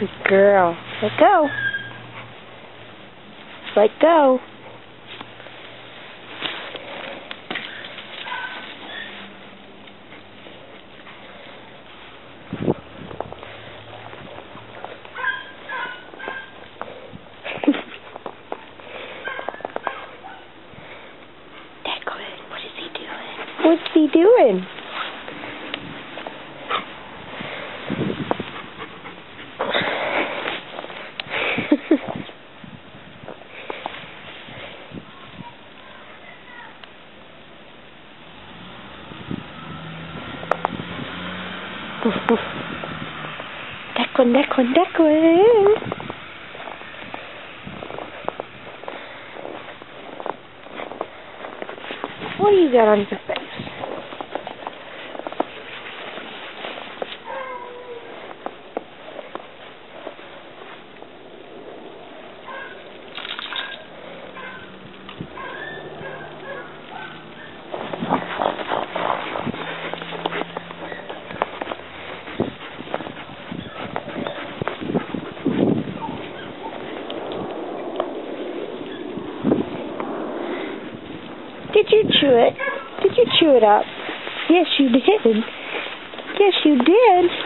Good girl. Let go. Let go. What is he doing? What's he doing? Declan. What do you got on your face? Did you chew it? Did you chew it up? Yes, you did. Yes, you did.